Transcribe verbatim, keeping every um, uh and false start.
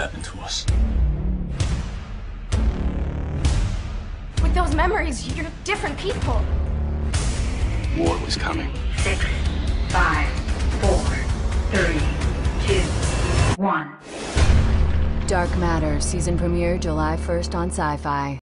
happened to us. With those memories, you're different people. War was coming. Six, five, four, three, two, one. Dark Matter, season premiere July first on Syfy.